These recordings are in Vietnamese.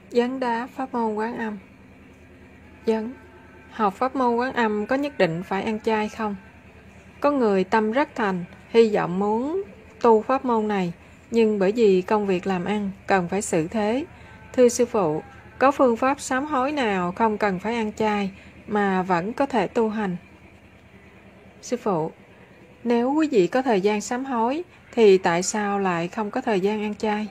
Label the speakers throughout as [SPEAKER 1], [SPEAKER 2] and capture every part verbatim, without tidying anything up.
[SPEAKER 1] Vấn đáp pháp môn Quán Âm. Vấn: học pháp môn Quán Âm có nhất định phải ăn chay không? Có người tâm rất thành, hy vọng muốn tu pháp môn này, nhưng bởi vì công việc làm ăn cần phải xử thế. Thưa sư phụ, có phương pháp sám hối nào không cần phải ăn chay mà vẫn có thể tu hành? Sư phụ: nếu quý vị có thời gian sám hối thì tại sao lại không có thời gian ăn chay?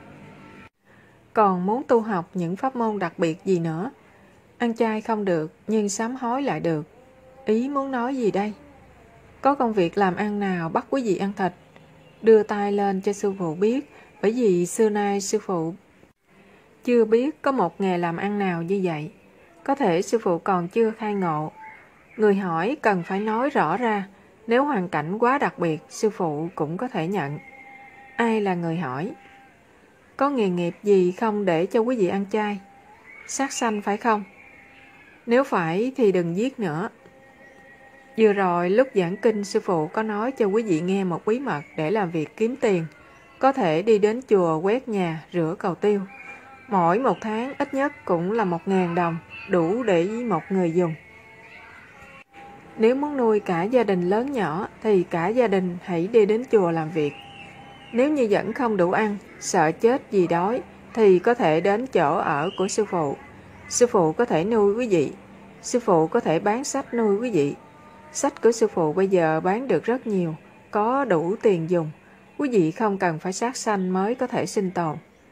[SPEAKER 1] Còn muốn tu học những pháp môn đặc biệt gì nữa? Ăn chay không được nhưng sám hối lại được. Ý muốn nói gì đây? Có công việc làm ăn nào bắt quý vị ăn thịt? Đưa tay lên cho sư phụ biết, bởi vì xưa nay sư phụ chưa biết có một nghề làm ăn nào như vậy. Có thể sư phụ còn chưa khai ngộ. Người hỏi cần phải nói rõ ra, nếu hoàn cảnh quá đặc biệt, sư phụ cũng có thể nhận. Ai là người hỏi? Có nghề nghiệp gì không để cho quý vị ăn chay? Sát sanh phải không? Nếu phải thì đừng giết nữa. Vừa rồi lúc giảng kinh, sư phụ có nói cho quý vị nghe một bí mật để làm việc kiếm tiền. Có thể đi đến chùa quét nhà, rửa cầu tiêu. Mỗi một tháng ít nhất cũng là một ngàn đồng, đủ để một người dùng. Nếu muốn nuôi cả gia đình lớn nhỏ thì cả gia đình hãy đi đến chùa làm việc. Nếu như vẫn không đủ ăn, sợ chết vì đói thì có thể đến chỗ ở của sư phụ. Sư phụ có thể nuôi quý vị. Sư phụ có thể bán sách nuôi quý vị. Sách của sư phụ bây giờ bán được rất nhiều, có đủ tiền dùng. Quý vị không cần phải sát sanh mới có thể sinh tồn.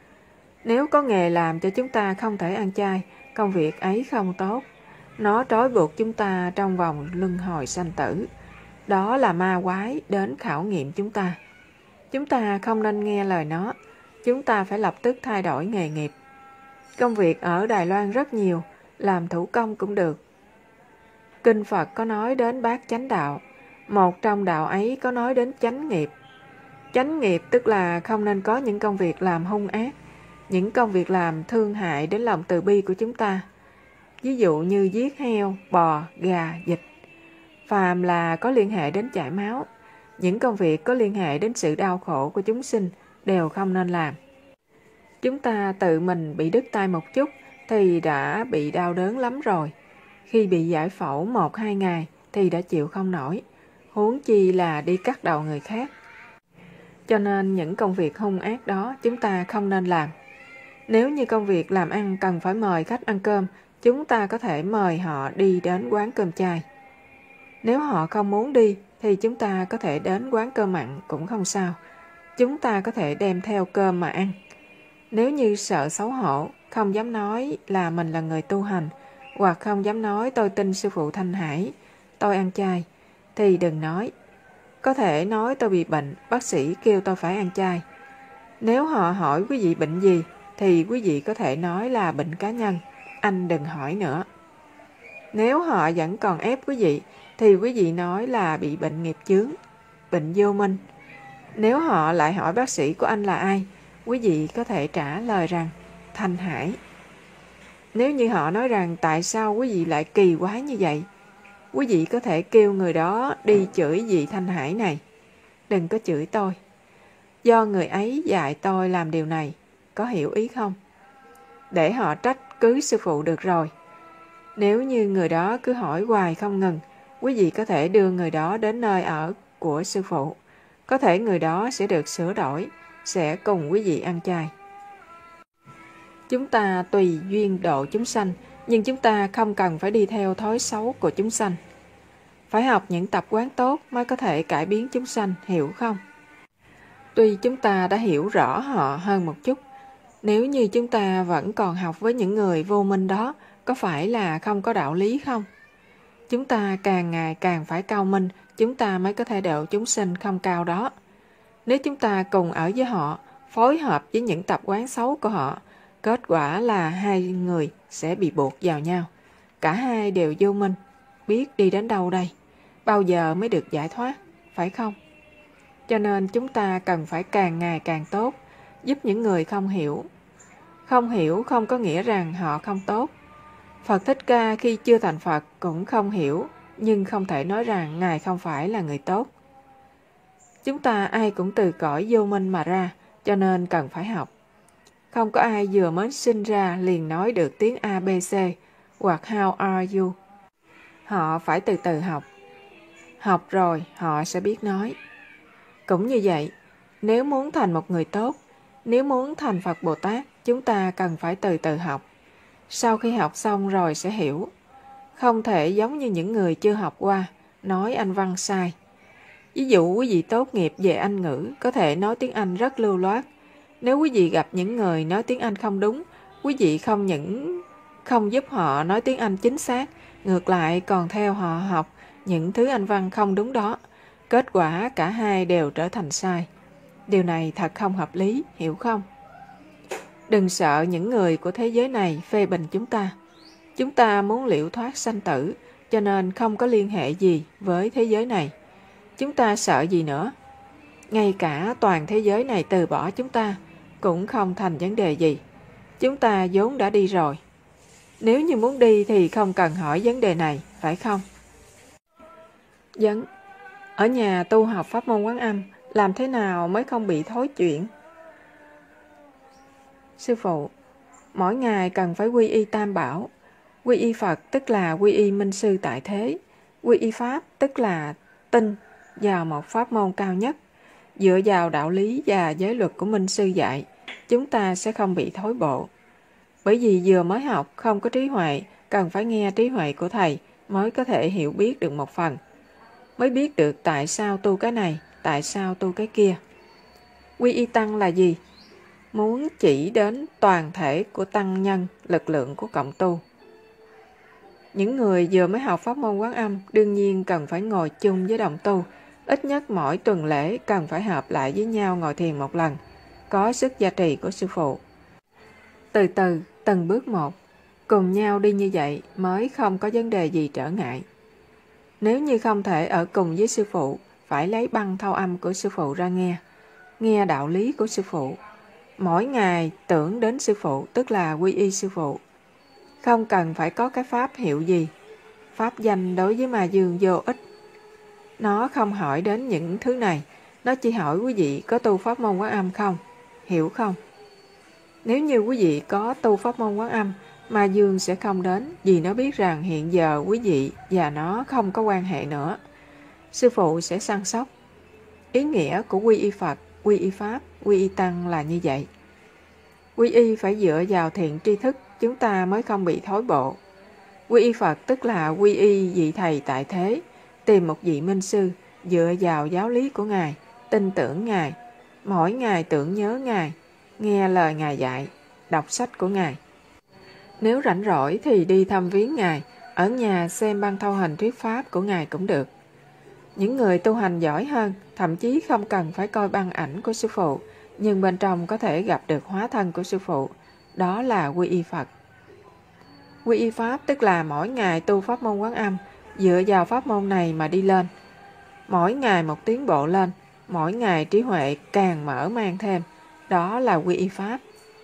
[SPEAKER 1] Nếu có nghề làm cho chúng ta không thể ăn chay, công việc ấy không tốt. Nó trói buộc chúng ta trong vòng luân hồi sanh tử. Đó là ma quái đến khảo nghiệm chúng ta. Chúng ta không nên nghe lời nó. Chúng ta phải lập tức thay đổi nghề nghiệp. Công việc ở Đài Loan rất nhiều, làm thủ công cũng được. Kinh Phật có nói đến bát chánh đạo. Một trong đạo ấy có nói đến chánh nghiệp. Chánh nghiệp tức là không nên có những công việc làm hung ác, những công việc làm thương hại đến lòng từ bi của chúng ta. Ví dụ như giết heo, bò, gà, vịt. Phàm là có liên hệ đến chảy máu, những công việc có liên hệ đến sự đau khổ của chúng sinh đều không nên làm. Chúng ta tự mình bị đứt tay một chút thì đã bị đau đớn lắm rồi. Khi bị giải phẫu một hai ngày thì đã chịu không nổi, huống chi là đi cắt đầu người khác. Cho nên những công việc hung ác đó chúng ta không nên làm. Nếu như công việc làm ăn cần phải mời khách ăn cơm, chúng ta có thể mời họ đi đến quán cơm chay. Nếu họ không muốn đi thì chúng ta có thể đến quán cơm mặn cũng không sao. Chúng ta có thể đem theo cơm mà ăn. Nếu như sợ xấu hổ, không dám nói là mình là người tu hành, hoặc không dám nói tôi tin sư phụ Thanh Hải, tôi ăn chay, thì đừng nói. Có thể nói tôi bị bệnh, bác sĩ kêu tôi phải ăn chay. Nếu họ hỏi quý vị bệnh gì, thì quý vị có thể nói là bệnh cá nhân, anh đừng hỏi nữa. Nếu họ vẫn còn ép quý vị, thì quý vị nói là bị bệnh nghiệp chướng, bệnh vô minh. Nếu họ lại hỏi bác sĩ của anh là ai, quý vị có thể trả lời rằng Thanh Hải. Nếu như họ nói rằng tại sao quý vị lại kỳ quái như vậy, quý vị có thể kêu người đó đi chửi vị Thanh Hải này. Đừng có chửi tôi. Do người ấy dạy tôi làm điều này, có hiểu ý không? Để họ trách cứ sư phụ được rồi. Nếu như người đó cứ hỏi hoài không ngừng, quý vị có thể đưa người đó đến nơi ở của sư phụ. Có thể người đó sẽ được sửa đổi, sẽ cùng quý vị ăn chay. Chúng ta tùy duyên độ chúng sanh, nhưng chúng ta không cần phải đi theo thói xấu của chúng sanh. Phải học những tập quán tốt mới có thể cải biến chúng sanh, hiểu không? Tuy chúng ta đã hiểu rõ họ hơn một chút, nếu như chúng ta vẫn còn học với những người vô minh đó, có phải là không có đạo lý không? Chúng ta càng ngày càng phải cao minh, chúng ta mới có thể độ chúng sinh không cao đó. Nếu chúng ta cùng ở với họ, phối hợp với những tập quán xấu của họ, kết quả là hai người sẽ bị buộc vào nhau. Cả hai đều vô minh, biết đi đến đâu đây, bao giờ mới được giải thoát, phải không? Cho nên chúng ta cần phải càng ngày càng tốt, giúp những người không hiểu. Không hiểu không có nghĩa rằng họ không tốt. Phật Thích Ca khi chưa thành Phật cũng không hiểu, nhưng không thể nói rằng Ngài không phải là người tốt. Chúng ta ai cũng từ cõi vô minh mà ra, cho nên cần phải học. Không có ai vừa mới sinh ra liền nói được tiếng a bê xê hoặc How are you. Họ phải từ từ học. Học rồi họ sẽ biết nói. Cũng như vậy, nếu muốn thành một người tốt, nếu muốn thành Phật Bồ Tát, chúng ta cần phải từ từ học. Sau khi học xong rồi sẽ hiểu. Không thể giống như những người chưa học qua, nói Anh văn sai. Ví dụ quý vị tốt nghiệp về Anh ngữ, có thể nói tiếng Anh rất lưu loát. Nếu quý vị gặp những người nói tiếng Anh không đúng, quý vị không những không giúp họ nói tiếng Anh chính xác, ngược lại còn theo họ học những thứ Anh văn không đúng đó. Kết quả cả hai đều trở thành sai. Điều này thật không hợp lý, hiểu không? Đừng sợ những người của thế giới này phê bình chúng ta. Chúng ta muốn liễu thoát sanh tử, cho nên không có liên hệ gì với thế giới này. Chúng ta sợ gì nữa? Ngay cả toàn thế giới này từ bỏ chúng ta, cũng không thành vấn đề gì. Chúng ta vốn đã đi rồi. Nếu như muốn đi thì không cần hỏi vấn đề này, phải không? Vấn. Ở nhà tu học pháp môn Quán Âm, làm thế nào mới không bị thối chuyện? Sư phụ, mỗi ngày cần phải quy y Tam Bảo. Quy y Phật tức là quy y Minh Sư tại thế. Quy y Pháp tức là tin vào một pháp môn cao nhất. Dựa vào đạo lý và giới luật của Minh Sư dạy, chúng ta sẽ không bị thối bộ. Bởi vì vừa mới học không có trí huệ, cần phải nghe trí huệ của Thầy mới có thể hiểu biết được một phần. Mới biết được tại sao tu cái này, tại sao tu cái kia. Quy y Tăng là gì? Muốn chỉ đến toàn thể của tăng nhân, lực lượng của cộng tu. Những người vừa mới học pháp môn Quán Âm đương nhiên cần phải ngồi chung với đồng tu. Ít nhất mỗi tuần lễ cần phải hợp lại với nhau ngồi thiền một lần, có sức gia trì của sư phụ. Từ từ, từng bước một, cùng nhau đi như vậy mới không có vấn đề gì trở ngại. Nếu như không thể ở cùng với sư phụ, phải lấy băng thâu âm của sư phụ ra nghe, nghe đạo lý của sư phụ. Mỗi ngày tưởng đến sư phụ tức là quy y sư phụ. Không cần phải có cái pháp hiệu gì. Pháp danh đối với ma dương vô ích. Nó không hỏi đến những thứ này, nó chỉ hỏi quý vị có tu pháp môn Quán Âm không, hiểu không? Nếu như quý vị có tu pháp môn Quán Âm, ma dương sẽ không đến, vì nó biết rằng hiện giờ quý vị và nó không có quan hệ nữa. Sư phụ sẽ săn sóc. Ý nghĩa của quy y Phật, quy y Pháp, quy y Tăng là như vậy. Quy y phải dựa vào thiện tri thức, chúng ta mới không bị thối bộ. Quy y Phật tức là quy y vị Thầy tại thế, tìm một vị Minh Sư, dựa vào giáo lý của Ngài, tin tưởng Ngài, mỗi ngày tưởng nhớ Ngài, nghe lời Ngài dạy, đọc sách của Ngài. Nếu rảnh rỗi thì đi thăm viếng Ngài, ở nhà xem băng thâu hình thuyết pháp của Ngài cũng được. Những người tu hành giỏi hơn, thậm chí không cần phải coi băng ảnh của sư phụ, nhưng bên trong có thể gặp được hóa thân của sư phụ, đó là quy y Phật. Quy y Pháp tức là mỗi ngày tu pháp môn Quán Âm, dựa vào pháp môn này mà đi lên. Mỗi ngày một tiến bộ lên, mỗi ngày trí huệ càng mở mang thêm, đó là quy y Pháp.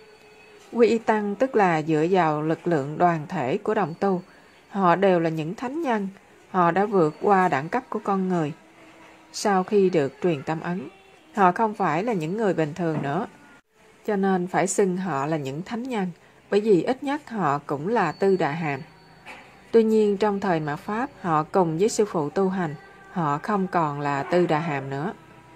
[SPEAKER 1] Quy y Tăng tức là dựa vào lực lượng đoàn thể của đồng tu. Họ đều là những thánh nhân, họ đã vượt qua đẳng cấp của con người. Sau khi được truyền tâm ấn, họ không phải là những người bình thường nữa. Cho nên phải xưng họ là những thánh nhân, bởi vì ít nhất họ cũng là Tư Đà Hàm. Tuy nhiên trong thời mạt Pháp, họ cùng với sư phụ tu hành, họ không còn là Tư Đà Hàm nữa.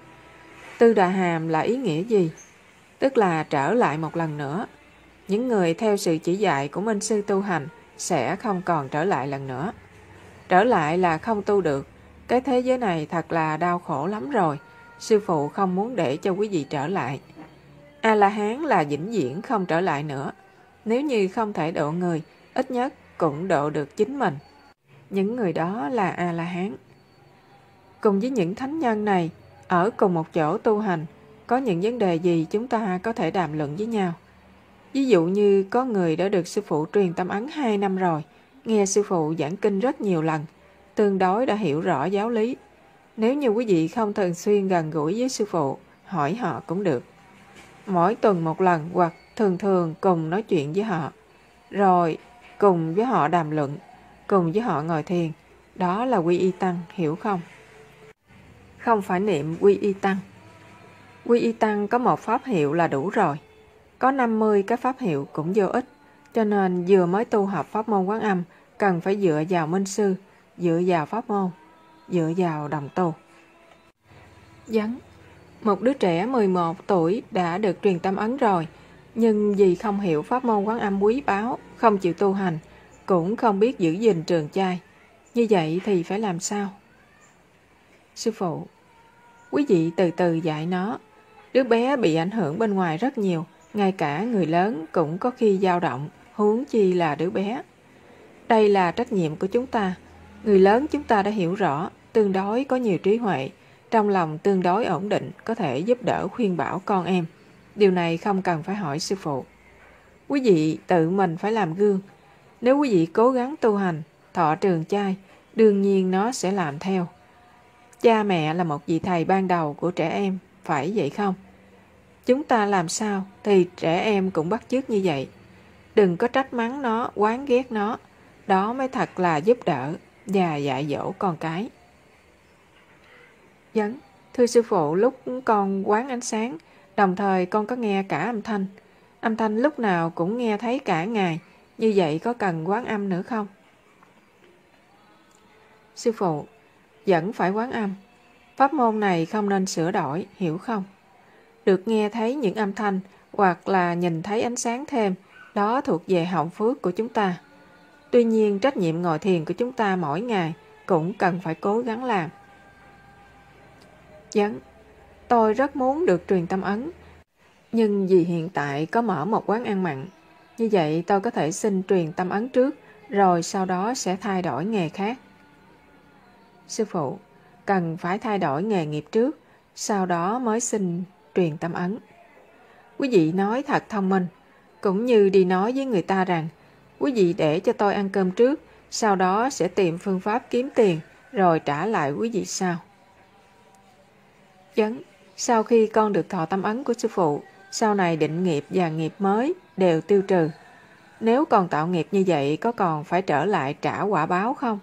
[SPEAKER 1] Tư Đà Hàm là ý nghĩa gì? Tức là trở lại một lần nữa. Những người theo sự chỉ dạy của Minh Sư tu hành sẽ không còn trở lại lần nữa. Trở lại là không tu được. Cái thế giới này thật là đau khổ lắm rồi. Sư phụ không muốn để cho quý vị trở lại. A-la-hán là vĩnh viễn không trở lại nữa. Nếu như không thể độ người, ít nhất cũng độ được chính mình. Những người đó là A-la-hán. Cùng với những thánh nhân này, ở cùng một chỗ tu hành, có những vấn đề gì chúng ta có thể đàm luận với nhau. Ví dụ như có người đã được sư phụ truyền tâm ấn hai năm rồi, nghe sư phụ giảng kinh rất nhiều lần, tương đối đã hiểu rõ giáo lý. Nếu như quý vị không thường xuyên gần gũi với sư phụ, hỏi họ cũng được. Mỗi tuần một lần hoặc thường thường cùng nói chuyện với họ, rồi cùng với họ đàm luận, cùng với họ ngồi thiền. Đó là quy y Tăng, hiểu không? Không phải niệm quy y Tăng. Quy y Tăng có một pháp hiệu là đủ rồi. Có năm mươi cái pháp hiệu cũng vô ích, cho nên vừa mới tu học pháp môn Quán Âm, cần phải dựa vào minh sư, dựa vào pháp môn, dựa vào đồng tu. Vấn: một đứa trẻ mười một tuổi đã được truyền tâm ấn rồi, nhưng vì không hiểu pháp môn Quán Âm quý báu, không chịu tu hành, cũng không biết giữ gìn trường trai. Như vậy thì phải làm sao? Sư phụ: quý vị từ từ dạy nó. Đứa bé bị ảnh hưởng bên ngoài rất nhiều, ngay cả người lớn cũng có khi dao động, huống chi là đứa bé. Đây là trách nhiệm của chúng ta. Người lớn chúng ta đã hiểu rõ, tương đối có nhiều trí huệ, trong lòng tương đối ổn định, có thể giúp đỡ khuyên bảo con em. Điều này không cần phải hỏi sư phụ. Quý vị tự mình phải làm gương. Nếu quý vị cố gắng tu hành, thọ trường trai, đương nhiên nó sẽ làm theo. Cha mẹ là một vị thầy ban đầu của trẻ em, phải vậy không? Chúng ta làm sao thì trẻ em cũng bắt chước như vậy. Đừng có trách mắng nó, oán ghét nó. Đó mới thật là giúp đỡ và dạy dỗ con cái. Vấn: thưa sư phụ, lúc con quán ánh sáng, đồng thời con có nghe cả âm thanh. Âm thanh lúc nào cũng nghe thấy cả ngày. Như vậy có cần quán âm nữa không? Sư phụ: vẫn phải quán âm. Pháp môn này không nên sửa đổi, hiểu không? Được nghe thấy những âm thanh hoặc là nhìn thấy ánh sáng thêm, đó thuộc về hồng phước của chúng ta. Tuy nhiên trách nhiệm ngồi thiền của chúng ta mỗi ngày cũng cần phải cố gắng làm. Vấn: tôi rất muốn được truyền tâm ấn, nhưng vì hiện tại có mở một quán ăn mặn. Như vậy tôi có thể xin truyền tâm ấn trước, rồi sau đó sẽ thay đổi nghề khác. Sư phụ: cần phải thay đổi nghề nghiệp trước, sau đó mới xin truyền tâm ấn. Quý vị nói thật thông minh, cũng như đi nói với người ta rằng quý vị để cho tôi ăn cơm trước, sau đó sẽ tìm phương pháp kiếm tiền, rồi trả lại quý vị sao? Vấn: sau khi con được thọ tâm ấn của sư phụ, sau này định nghiệp và nghiệp mới đều tiêu trừ. Nếu còn tạo nghiệp như vậy, có còn phải trở lại trả quả báo không?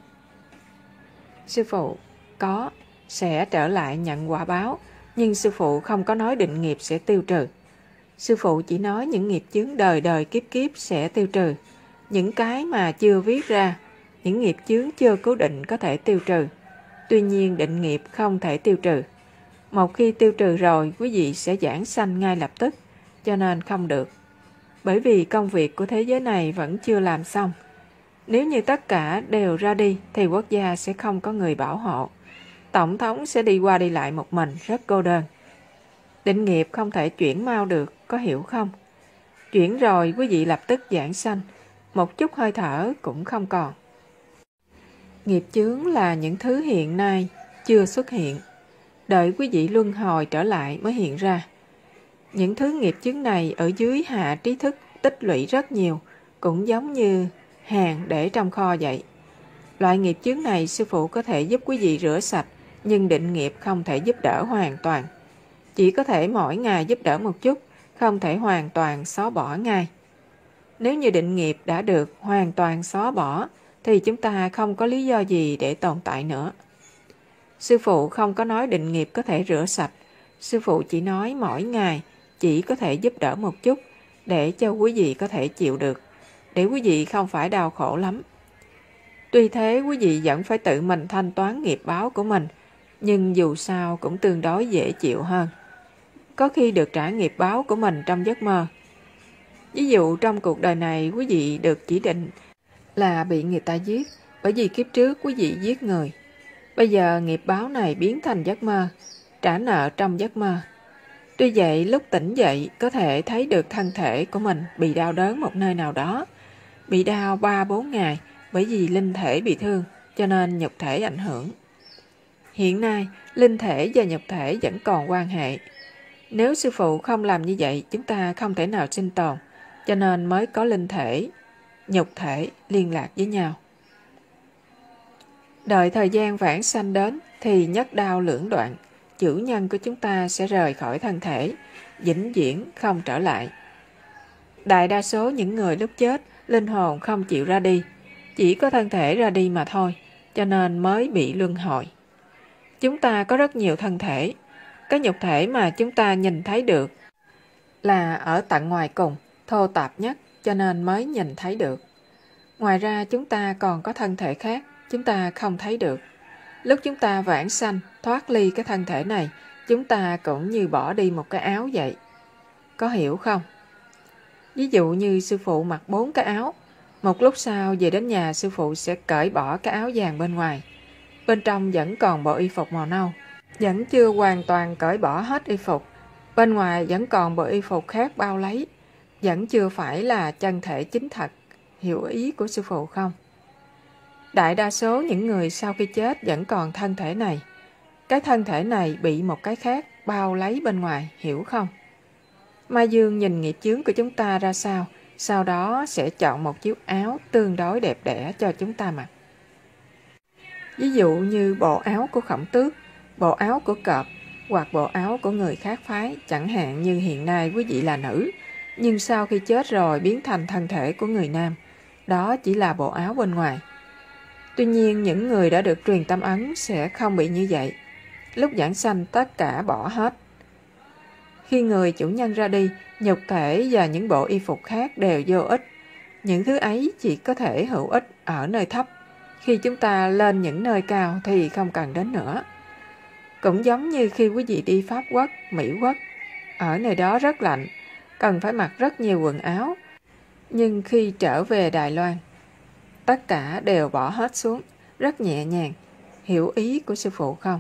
[SPEAKER 1] Sư phụ: có, sẽ trở lại nhận quả báo, nhưng sư phụ không có nói định nghiệp sẽ tiêu trừ. Sư phụ chỉ nói những nghiệp chướng đời đời kiếp kiếp sẽ tiêu trừ. Những cái mà chưa viết ra, những nghiệp chướng chưa cố định có thể tiêu trừ. Tuy nhiên định nghiệp không thể tiêu trừ. Một khi tiêu trừ rồi, quý vị sẽ giảng sanh ngay lập tức, cho nên không được. Bởi vì công việc của thế giới này vẫn chưa làm xong. Nếu như tất cả đều ra đi, thì quốc gia sẽ không có người bảo hộ. Tổng thống sẽ đi qua đi lại một mình, rất cô đơn. Định nghiệp không thể chuyển mau được, có hiểu không? Chuyển rồi, quý vị lập tức giảng sanh, một chút hơi thở cũng không còn. Nghiệp chướng là những thứ hiện nay chưa xuất hiện, đợi quý vị luân hồi trở lại mới hiện ra. Những thứ nghiệp chướng này ở dưới hạ trí thức tích lũy rất nhiều, cũng giống như hàng để trong kho vậy. Loại nghiệp chướng này sư phụ có thể giúp quý vị rửa sạch, nhưng định nghiệp không thể giúp đỡ hoàn toàn. Chỉ có thể mỗi ngày giúp đỡ một chút, không thể hoàn toàn xóa bỏ ngay. Nếu như định nghiệp đã được hoàn toàn xóa bỏ, thì chúng ta không có lý do gì để tồn tại nữa. Sư phụ không có nói định nghiệp có thể rửa sạch. Sư phụ chỉ nói mỗi ngày chỉ có thể giúp đỡ một chút, để cho quý vị có thể chịu được, để quý vị không phải đau khổ lắm. Tuy thế quý vị vẫn phải tự mình thanh toán nghiệp báo của mình, nhưng dù sao cũng tương đối dễ chịu hơn. Có khi được trả nghiệp báo của mình trong giấc mơ. Ví dụ trong cuộc đời này quý vị được chỉ định là bị người ta giết, bởi vì kiếp trước quý vị giết người. Bây giờ nghiệp báo này biến thành giấc mơ, trả nợ trong giấc mơ. Tuy vậy lúc tỉnh dậy có thể thấy được thân thể của mình bị đau đớn một nơi nào đó, bị đau ba bốn ngày, bởi vì linh thể bị thương, cho nên nhục thể ảnh hưởng. Hiện nay, linh thể và nhục thể vẫn còn quan hệ. Nếu sư phụ không làm như vậy, chúng ta không thể nào sinh tồn, cho nên mới có linh thể, nhục thể liên lạc với nhau. Đợi thời gian vãng sanh đến thì nhất đao lưỡng đoạn, chủ nhân của chúng ta sẽ rời khỏi thân thể, vĩnh viễn không trở lại. Đại đa số những người lúc chết, linh hồn không chịu ra đi, chỉ có thân thể ra đi mà thôi, cho nên mới bị luân hồi. Chúng ta có rất nhiều thân thể. Cái nhục thể mà chúng ta nhìn thấy được là ở tận ngoài cùng, thô tạp nhất cho nên mới nhìn thấy được. Ngoài ra chúng ta còn có thân thể khác, chúng ta không thấy được. Lúc chúng ta vãng sanh, thoát ly cái thân thể này, chúng ta cũng như bỏ đi một cái áo vậy. Có hiểu không? Ví dụ như sư phụ mặc bốn cái áo, một lúc sau về đến nhà sư phụ sẽ cởi bỏ cái áo vàng bên ngoài. Bên trong vẫn còn bộ y phục màu nâu, vẫn chưa hoàn toàn cởi bỏ hết y phục. Bên ngoài vẫn còn bộ y phục khác bao lấy, vẫn chưa phải là chân thể chính thật. Hiểu ý của sư phụ không? Đại đa số những người sau khi chết vẫn còn thân thể này. Cái thân thể này bị một cái khác bao lấy bên ngoài, hiểu không? Mai Dương nhìn nghiệp chướng của chúng ta ra sao, sau đó sẽ chọn một chiếc áo tương đối đẹp đẽ cho chúng ta mặc. Ví dụ như bộ áo của Khổng Tước, bộ áo của Cọp, hoặc bộ áo của người khác phái, chẳng hạn như hiện nay quý vị là nữ, nhưng sau khi chết rồi biến thành thân thể của người nam. Đó chỉ là bộ áo bên ngoài. Tuy nhiên, những người đã được truyền tâm ấn sẽ không bị như vậy. Lúc giảng sanh tất cả bỏ hết. Khi người chủ nhân ra đi, nhục thể và những bộ y phục khác đều vô ích. Những thứ ấy chỉ có thể hữu ích ở nơi thấp. Khi chúng ta lên những nơi cao thì không cần đến nữa. Cũng giống như khi quý vị đi Pháp Quốc, Mỹ Quốc. Ở nơi đó rất lạnh, cần phải mặc rất nhiều quần áo. Nhưng khi trở về Đài Loan, tất cả đều bỏ hết xuống, rất nhẹ nhàng. Hiểu ý của sư phụ không?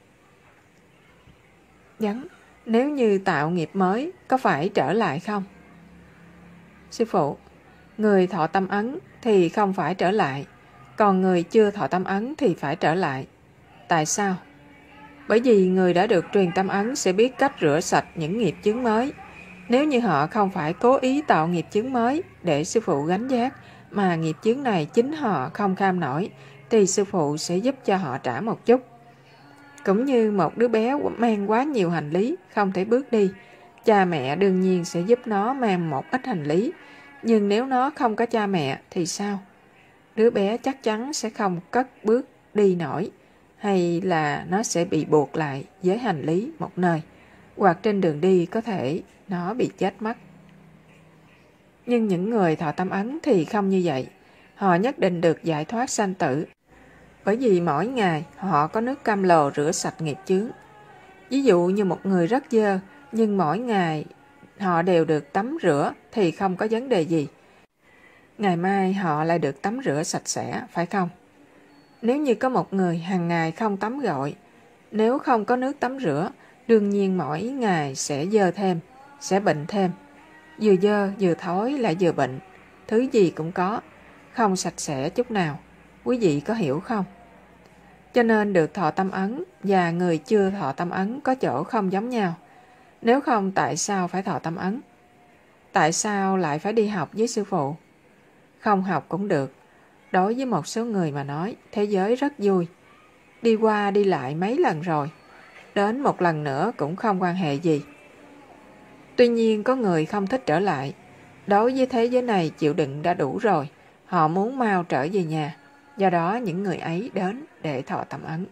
[SPEAKER 1] Vấn, nếu như tạo nghiệp mới, có phải trở lại không? Sư phụ, người thọ tâm ấn thì không phải trở lại, còn người chưa thọ tâm ấn thì phải trở lại. Tại sao? Bởi vì người đã được truyền tâm ấn sẽ biết cách rửa sạch những nghiệp chướng mới. Nếu như họ không phải cố ý tạo nghiệp chướng mới để sư phụ gánh vác, mà nghiệp chướng này chính họ không kham nổi, thì sư phụ sẽ giúp cho họ trả một chút. Cũng như một đứa bé mang quá nhiều hành lý, không thể bước đi, cha mẹ đương nhiên sẽ giúp nó mang một ít hành lý. Nhưng nếu nó không có cha mẹ thì sao? Đứa bé chắc chắn sẽ không cất bước đi nổi, hay là nó sẽ bị buộc lại với hành lý một nơi, hoặc trên đường đi có thể nó bị chết mất. Nhưng những người thọ tâm ấn thì không như vậy. Họ nhất định được giải thoát sanh tử. Bởi vì mỗi ngày họ có nước cam lồ rửa sạch nghiệp chướng. Ví dụ như một người rất dơ, nhưng mỗi ngày họ đều được tắm rửa thì không có vấn đề gì. Ngày mai họ lại được tắm rửa sạch sẽ, phải không? Nếu như có một người hàng ngày không tắm gội, nếu không có nước tắm rửa, đương nhiên mỗi ngày sẽ dơ thêm, sẽ bệnh thêm. Vừa dơ, vừa thối lại vừa bệnh. Thứ gì cũng có, không sạch sẽ chút nào. Quý vị có hiểu không? Cho nên được thọ tâm ấn và người chưa thọ tâm ấn có chỗ không giống nhau. Nếu không, tại sao phải thọ tâm ấn? Tại sao lại phải đi học với sư phụ? Không học cũng được. Đối với một số người mà nói, thế giới rất vui. Đi qua đi lại mấy lần rồi. Đến một lần nữa cũng không quan hệ gì. Tuy nhiên có người không thích trở lại. Đối với thế giới này chịu đựng đã đủ rồi. Họ muốn mau trở về nhà. Do đó những người ấy đến để thọ tâm ấn.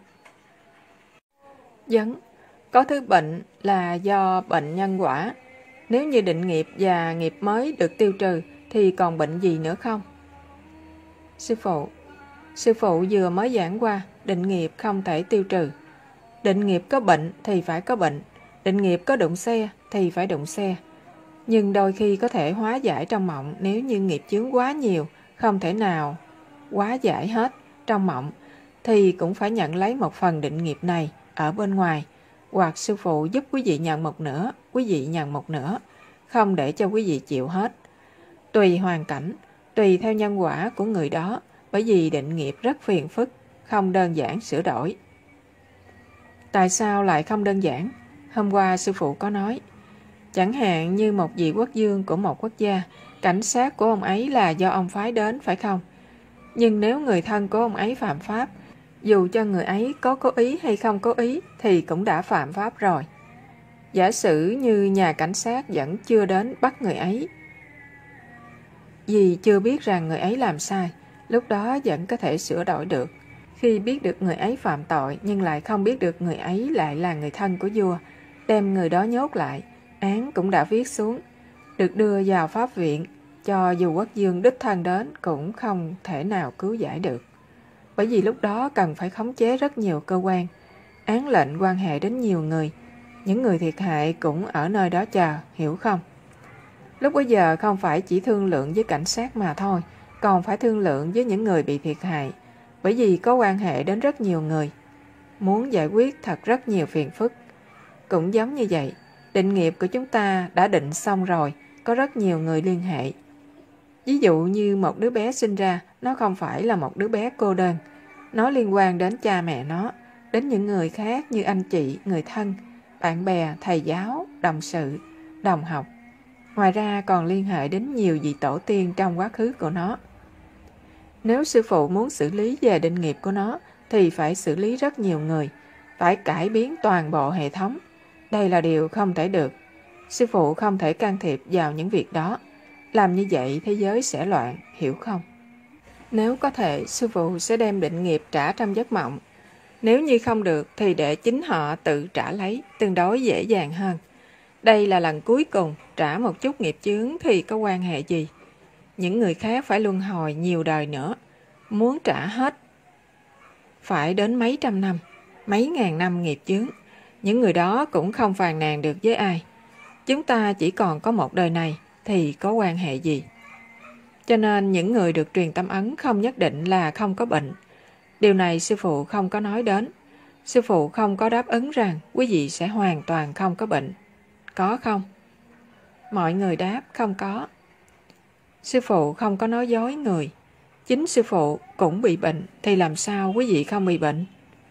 [SPEAKER 1] Vấn, có thứ bệnh là do bệnh nhân quả. Nếu như định nghiệp và nghiệp mới được tiêu trừ thì còn bệnh gì nữa không? Sư phụ, sư phụ vừa mới giảng qua, định nghiệp không thể tiêu trừ. Định nghiệp có bệnh thì phải có bệnh, định nghiệp có đụng xe thì phải đụng xe. Nhưng đôi khi có thể hóa giải trong mộng nếu như nghiệp chướng quá nhiều, không thể nào hóa giải hết trong mộng, thì cũng phải nhận lấy một phần định nghiệp này ở bên ngoài, hoặc sư phụ giúp quý vị nhận một nửa, quý vị nhận một nửa, không để cho quý vị chịu hết. Tùy hoàn cảnh, tùy theo nhân quả của người đó, bởi vì định nghiệp rất phiền phức, không đơn giản sửa đổi. Tại sao lại không đơn giản? Hôm qua sư phụ có nói, chẳng hạn như một vị quốc vương của một quốc gia, cảnh sát của ông ấy là do ông phái đến, phải không? Nhưng nếu người thân của ông ấy phạm pháp, dù cho người ấy có cố ý hay không cố ý thì cũng đã phạm pháp rồi. Giả sử như nhà cảnh sát vẫn chưa đến bắt người ấy, vì chưa biết rằng người ấy làm sai, lúc đó vẫn có thể sửa đổi được. Khi biết được người ấy phạm tội nhưng lại không biết được người ấy lại là người thân của vua, đem người đó nhốt lại, án cũng đã viết xuống, được đưa vào pháp viện, cho dù quốc dương đích thân đến cũng không thể nào cứu giải được. Bởi vì lúc đó cần phải khống chế rất nhiều cơ quan, án lệnh quan hệ đến nhiều người, những người thiệt hại cũng ở nơi đó chờ, hiểu không? Lúc bấy giờ không phải chỉ thương lượng với cảnh sát mà thôi, còn phải thương lượng với những người bị thiệt hại, bởi vì có quan hệ đến rất nhiều người. Muốn giải quyết thật rất nhiều phiền phức. Cũng giống như vậy, định nghiệp của chúng ta đã định xong rồi, có rất nhiều người liên hệ. Ví dụ như một đứa bé sinh ra, nó không phải là một đứa bé cô đơn. Nó liên quan đến cha mẹ nó, đến những người khác như anh chị, người thân, bạn bè, thầy giáo, đồng sự, đồng học. Ngoài ra còn liên hệ đến nhiều vị tổ tiên trong quá khứ của nó. Nếu sư phụ muốn xử lý về định nghiệp của nó, thì phải xử lý rất nhiều người, phải cải biến toàn bộ hệ thống. Đây là điều không thể được. Sư phụ không thể can thiệp vào những việc đó. Làm như vậy thế giới sẽ loạn, hiểu không? Nếu có thể, sư phụ sẽ đem định nghiệp trả trong giấc mộng. Nếu như không được thì để chính họ tự trả lấy, tương đối dễ dàng hơn. Đây là lần cuối cùng, trả một chút nghiệp chướng thì có quan hệ gì? Những người khác phải luân hồi nhiều đời nữa. Muốn trả hết, phải đến mấy trăm năm, mấy ngàn năm nghiệp chướng. Những người đó cũng không phàn nàn được với ai. Chúng ta chỉ còn có một đời này thì có quan hệ gì? Cho nên những người được truyền tâm ấn không nhất định là không có bệnh. Điều này sư phụ không có nói đến. Sư phụ không có đáp ứng rằng quý vị sẽ hoàn toàn không có bệnh. Có không? Mọi người đáp không có. Sư phụ không có nói dối người. Chính sư phụ cũng bị bệnh thì làm sao quý vị không bị bệnh?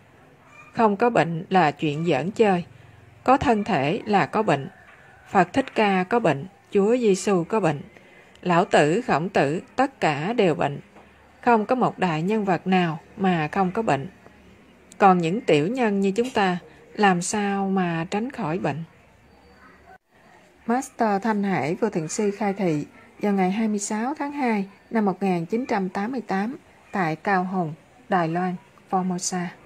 [SPEAKER 1] Không có bệnh là chuyện giỡn chơi. Có thân thể là có bệnh. Phật Thích Ca có bệnh, Chúa Giêsu có bệnh, Lão Tử, Khổng Tử tất cả đều bệnh. Không có một đại nhân vật nào mà không có bệnh. Còn những tiểu nhân như chúng ta làm sao mà tránh khỏi bệnh? Master Thanh Hải Vô Thượng Sư khai thị vào ngày hai mươi sáu tháng hai năm một nghìn chín trăm tám mươi tám tại Cao Hùng, Đài Loan, Formosa.